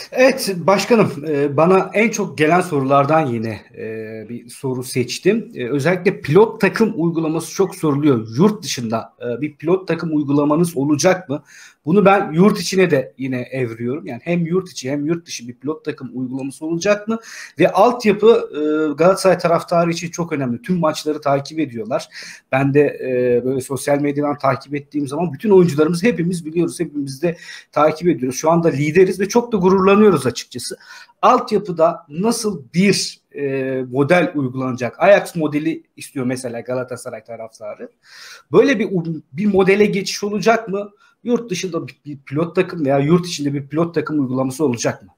Evet başkanım, bana en çok gelen sorulardan yine bir soru seçtim. Özellikle pilot takım uygulaması çok soruluyor. Yurt dışında bir pilot takım uygulamanız olacak mı? Bunu ben yurt içine de yine evriyorum. Yani hem yurt içi hem yurt dışı bir pilot takım uygulaması olacak mı? Ve altyapı Galatasaray taraftarı için çok önemli. Tüm maçları takip ediyorlar. Ben de böyle sosyal medyadan takip ettiğim zaman bütün oyuncularımızı hepimiz biliyoruz. Hepimiz de takip ediyoruz. Şu anda lideriz ve çok da gururlanıyoruz açıkçası. Altyapıda nasıl bir model uygulanacak? Ajax modeli istiyor mesela Galatasaray taraftarı. Böyle bir modele geçiş olacak mı? Yurt dışında bir pilot takım veya yurt içinde bir pilot takım uygulaması olacak mı?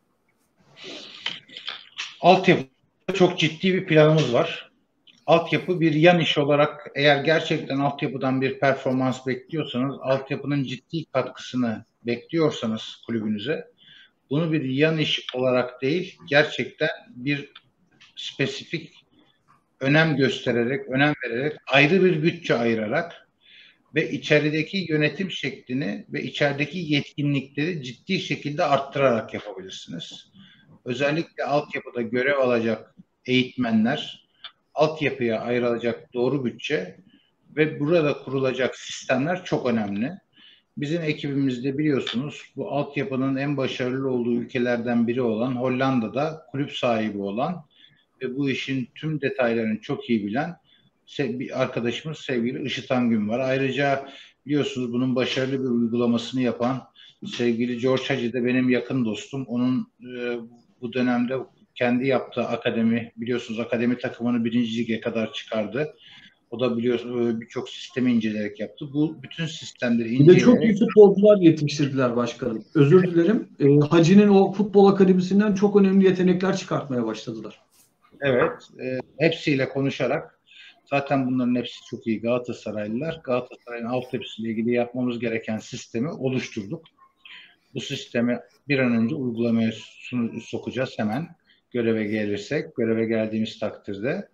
Altyapıda çok ciddi bir planımız var. Altyapı bir yan iş olarak, eğer gerçekten altyapıdan bir performans bekliyorsanız, altyapının ciddi katkısını bekliyorsanız kulübünüze, bunu bir yan iş olarak değil, gerçekten bir spesifik önem göstererek, önem vererek, ayrı bir bütçe ayırarak ve içerideki yönetim şeklini ve içerideki yetkinlikleri ciddi şekilde arttırarak yapabilirsiniz. Özellikle altyapıda görev alacak eğitmenler, altyapıya ayrılacak doğru bütçe ve burada kurulacak sistemler çok önemli. Bizim ekibimizde biliyorsunuz bu altyapının en başarılı olduğu ülkelerden biri olan Hollanda'da kulüp sahibi olan ve bu işin tüm detaylarını çok iyi bilen bir arkadaşımız sevgili Işıt Angün var. Ayrıca biliyorsunuz bunun başarılı bir uygulamasını yapan sevgili George Hacı da benim yakın dostum. Onun bu dönemde kendi yaptığı akademi, biliyorsunuz akademi takımını 1. Lig'e kadar çıkardı. O da biliyorsunuz birçok sistemi inceleyerek yaptı. Bu bütün sistemleri inceleyerek... Bir de çok iyi futbolcular yetiştirdiler başkanım. Özür dilerim. Hacı'nın o futbol akademisinden çok önemli yetenekler çıkartmaya başladılar. Evet. Hepsiyle konuşarak, zaten bunların hepsi çok iyi Galatasaraylılar. Galatasaray'ın altyapısıyla ilgili yapmamız gereken sistemi oluşturduk. Bu sistemi bir an önce uygulamaya sokacağız hemen. Göreve gelirsek, göreve geldiğimiz takdirde.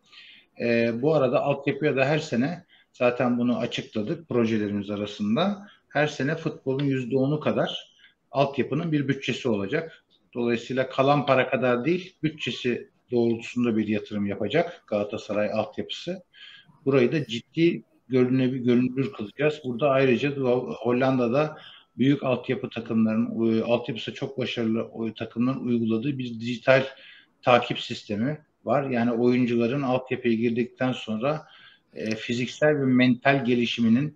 Bu arada altyapıya da her sene, zaten bunu açıkladık projelerimiz arasında, her sene futbolun %10'u kadar altyapının bir bütçesi olacak. Dolayısıyla kalan para kadar değil, bütçesi doğrultusunda bir yatırım yapacak Galatasaray altyapısı. Burayı da ciddi görünür kılacağız. Burada ayrıca Hollanda'da büyük altyapı takımların, altyapısı çok başarılı takımların uyguladığı bir dijital takip sistemi var. Yani oyuncuların altyapıya girdikten sonra fiziksel ve mental gelişiminin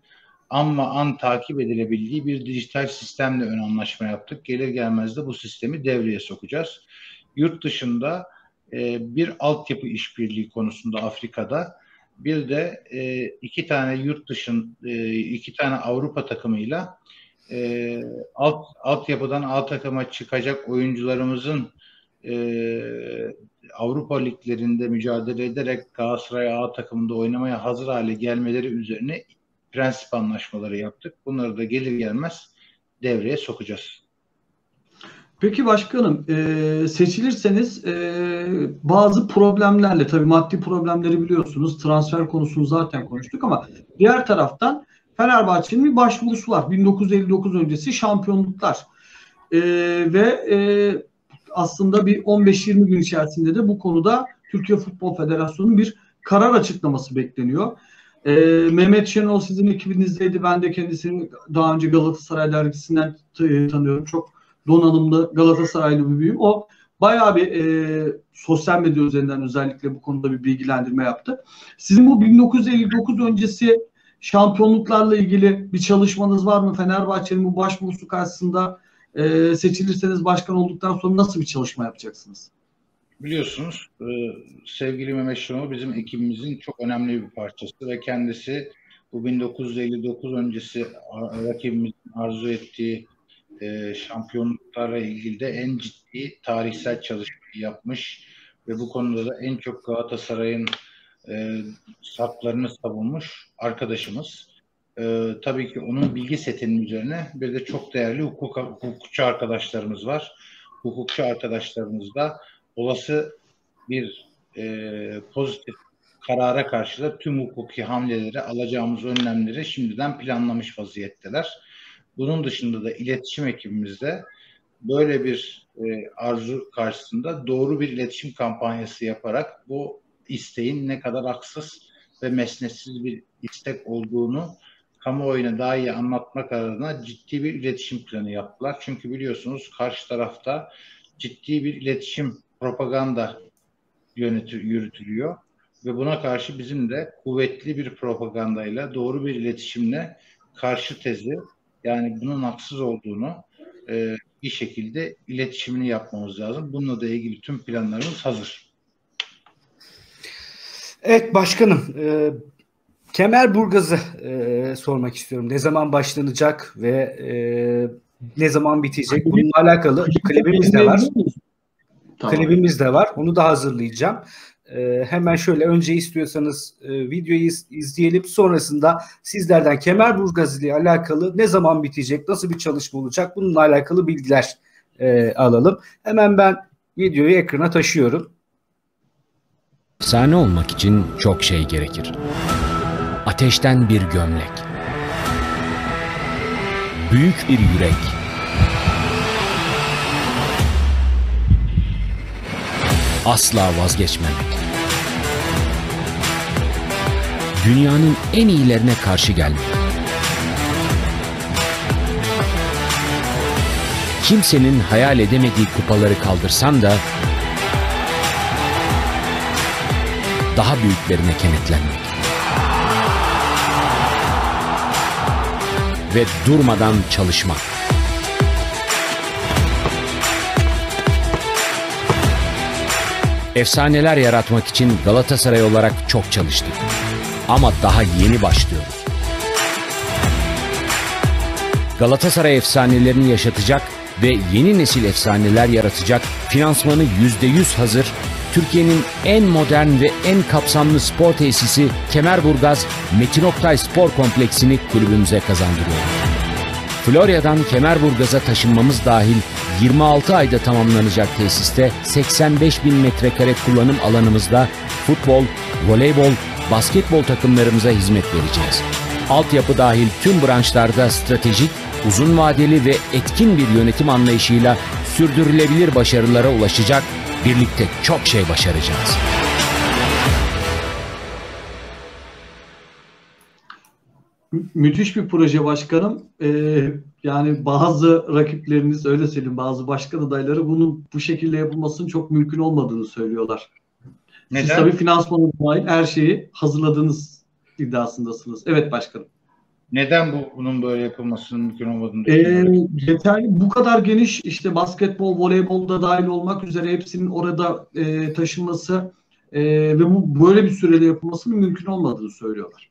an takip edilebildiği bir dijital sistemle ön anlaşma yaptık. Gelir gelmez de bu sistemi devreye sokacağız. Yurt dışında bir altyapı işbirliği konusunda Afrika'da, bir de iki tane Avrupa takımıyla altyapıdan alt takıma çıkacak oyuncularımızın Avrupa liglerinde mücadele ederek Galatasaray A takımında oynamaya hazır hale gelmeleri üzerine prensip anlaşmaları yaptık. Bunları da gelir gelmez devreye sokacağız. Peki başkanım, seçilirseniz bazı problemlerle, tabii maddi problemleri biliyorsunuz, transfer konusunu zaten konuştuk ama diğer taraftan Fenerbahçe'nin bir başvurusu var. 1959 öncesi şampiyonluklar ve aslında bir 15-20 gün içerisinde de bu konuda Türkiye Futbol Federasyonu'nun bir karar açıklaması bekleniyor. Mehmet Şenol sizin ekibinizdeydi. Ben de kendisini daha önce Galatasaray dergisinden tanıyorum. Çok donanımlı Galatasaraylı bir büyüğüm. O bayağı bir sosyal medya üzerinden özellikle bu konuda bir bilgilendirme yaptı. Sizin bu 1959 öncesi şampiyonluklarla ilgili bir çalışmanız var mı? Fenerbahçe'nin bu başvurusu karşısında seçilirseniz başkan olduktan sonra nasıl bir çalışma yapacaksınız? Biliyorsunuz sevgili Mehmet Şenol bizim ekibimizin çok önemli bir parçası ve kendisi bu 1959 öncesi rakibimizin arzu ettiği şampiyonluklarla ilgili de en ciddi tarihsel çalışmayı yapmış ve bu konuda da en çok Galatasaray'ın haklarını savunmuş arkadaşımız. Tabii ki onun bilgi setinin üzerine bir de çok değerli hukukçu arkadaşlarımız var. Hukukçu arkadaşlarımız da olası bir pozitif karara karşı da tüm hukuki hamleleri, alacağımız önlemleri şimdiden planlamış vaziyetteler. Bunun dışında da iletişim ekibimizde böyle bir arzu karşısında doğru bir iletişim kampanyası yaparak bu isteğin ne kadar haksız ve mesnetsiz bir istek olduğunu kamuoyuna daha iyi anlatmak adına ciddi bir iletişim planı yaptılar. Çünkü biliyorsunuz karşı tarafta ciddi bir iletişim, propaganda yürütülüyor ve buna karşı bizim de kuvvetli bir propagandayla, doğru bir iletişimle karşı tezi, yani bunun haksız olduğunu bir şekilde iletişimini yapmamız lazım. Bununla da ilgili tüm planlarımız hazır. Evet başkanım, Kemerburgaz'ı sormak istiyorum. Ne zaman başlanacak ve ne zaman bitecek? Bununla alakalı klibimiz de var. Tamam. Klibimiz de var. Onu da hazırlayacağım. Hemen şöyle önce istiyorsanız videoyu izleyelim. Sonrasında sizlerden Kemerburgaz ile alakalı ne zaman bitecek, nasıl bir çalışma olacak bununla alakalı bilgiler alalım. Hemen ben videoyu ekrana taşıyorum. Efsane olmak için çok şey gerekir. Ateşten bir gömlek, büyük bir yürek, asla vazgeçmemek, dünyanın en iyilerine karşı gelmek, kimsenin hayal edemediği kupaları kaldırsan da daha büyüklerine kenetlenmek ve durmadan çalışmak. Efsaneler yaratmak için Galatasaray olarak çok çalıştık. Ama daha yeni başlıyoruz. Galatasaray efsanelerini yaşatacak ve yeni nesil efsaneler yaratacak finansmanı %100 hazır, Türkiye'nin en modern ve en kapsamlı spor tesisi Kemerburgaz Metin Oktay Spor Kompleksini kulübümüze kazandırıyor. Florya'dan Kemerburgaz'a taşınmamız dahil 26 ayda tamamlanacak tesiste 85.000 metrekare kullanım alanımızda futbol, voleybol, basketbol takımlarımıza hizmet vereceğiz. Altyapı dahil tüm branşlarda stratejik, uzun vadeli ve etkin bir yönetim anlayışıyla sürdürülebilir başarılara ulaşacak, birlikte çok şey başaracağız. Müthiş bir proje başkanım. Yani bazı rakipleriniz, öyle söyleyeyim, bazı başkan adayları bunun bu şekilde yapılmasının çok mümkün olmadığını söylüyorlar. Neden? Siz tabii finansmanı dahil her şeyi hazırladığınız iddiasındasınız. Evet başkanım. Neden bunun böyle yapılmasının mümkün olmadığını yeterli, bu kadar geniş, işte basketbol, voleybol da dahil olmak üzere hepsinin orada taşınması ve bu böyle bir sürede yapılmasının mümkün olmadığını söylüyorlar.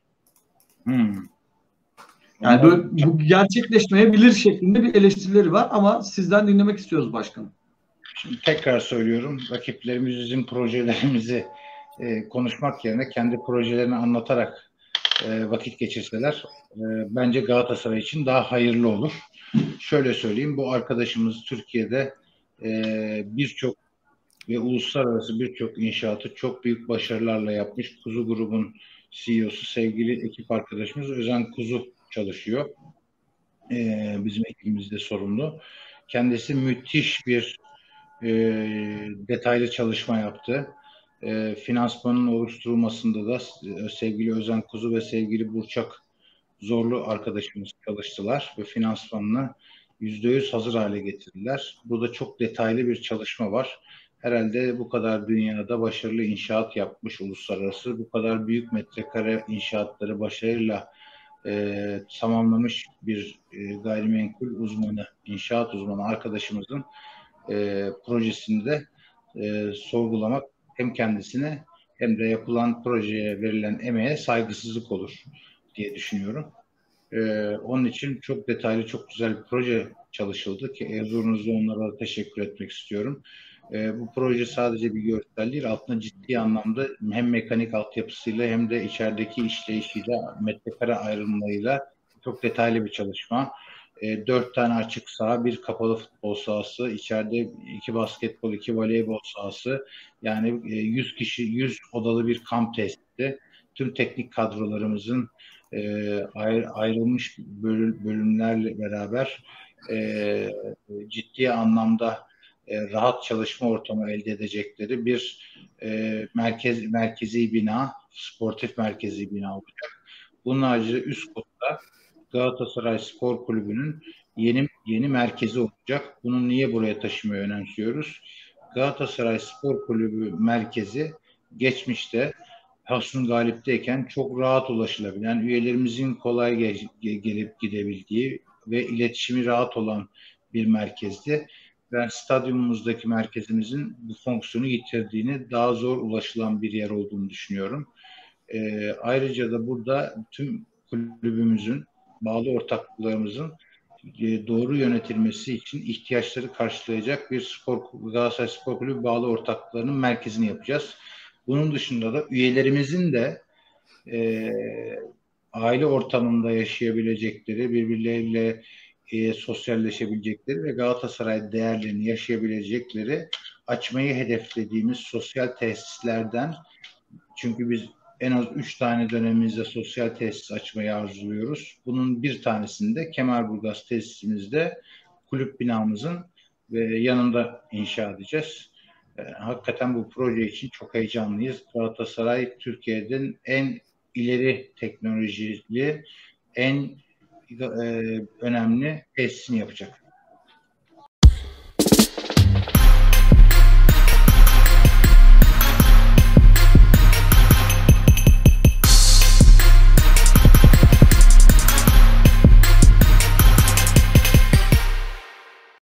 Yani böyle, bu gerçekleşmeyebilir şeklinde bir eleştirileri var ama sizden dinlemek istiyoruz başkanım. Şimdi tekrar söylüyorum, rakiplerimiz bizim projelerimizi konuşmak yerine kendi projelerini anlatarak vakit geçirseler bence Galatasaray için daha hayırlı olur. Şöyle söyleyeyim, bu arkadaşımız Türkiye'de birçok ve uluslararası birçok inşaatı çok büyük başarılarla yapmış. Kuzu Grubun CEO'su sevgili ekip arkadaşımız Özen Kuzu çalışıyor. Bizim ekibimizde sorumlu. Kendisi müthiş bir detaylı çalışma yaptı. Finansmanın oluşturulmasında da sevgili Özen Kuzu ve sevgili Burçak Zorlu arkadaşımız çalıştılar ve finansmanını %100 hazır hale getirdiler. Burada çok detaylı bir çalışma var. Herhalde bu kadar dünyada başarılı inşaat yapmış uluslararası, bu kadar büyük metrekare inşaatları başarıyla tamamlamış bir gayrimenkul uzmanı, inşaat uzmanı arkadaşımızın projesinde sorgulamak hem kendisine hem de yapılan projeye verilen emeğe saygısızlık olur diye düşünüyorum. Onun için çok detaylı, çok güzel bir proje çalışıldı ki huzurunuzda onlara da teşekkür etmek istiyorum. Bu proje sadece bir görsel değil, altında ciddi anlamda hem mekanik altyapısıyla hem de içerideki işleyişiyle, metrekare ayrımlarıyla çok detaylı bir çalışma. 4 tane açık saha, bir kapalı futbol sahası, içeride 2 basketbol, 2 voleybol sahası, yani 100 kişi, 100 odalı bir kamp tesisi. Tüm teknik kadrolarımızın ayrılmış bölümlerle beraber ciddi anlamda rahat çalışma ortamı elde edecekleri bir merkezi bina, sportif merkezi bina olacak. Bunun haricinde üst katta Galatasaray Spor Kulübü'nün yeni merkezi olacak. Bunu niye buraya taşımayı önemsiyoruz? Galatasaray Spor Kulübü merkezi geçmişte Hasun Galip'teyken çok rahat ulaşılabilen, üyelerimizin kolay gelip gidebildiği ve iletişimi rahat olan bir merkezdi. Ben stadyumumuzdaki merkezimizin bu fonksiyonu yitirdiğini, daha zor ulaşılan bir yer olduğunu düşünüyorum. Ayrıca da burada tüm kulübümüzün, bağlı ortaklıklarımızın doğru yönetilmesi için ihtiyaçları karşılayacak bir Galatasaray Spor Kulübü bağlı ortaklıklarının merkezini yapacağız. Bunun dışında da üyelerimizin de aile ortamında yaşayabilecekleri, birbirleriyle sosyalleşebilecekleri ve Galatasaray değerlerini yaşayabilecekleri açmayı hedeflediğimiz sosyal tesislerden, çünkü biz en az 3 tane dönemimizde sosyal tesis açmayı arzuluyoruz. Bunun bir tanesinde Kemerburgaz tesisimizde kulüp binamızın ve yanında inşa edeceğiz. Hakikaten bu proje için çok heyecanlıyız. Galatasaray Türkiye'nin en ileri teknolojili, en önemli tesisini yapacak.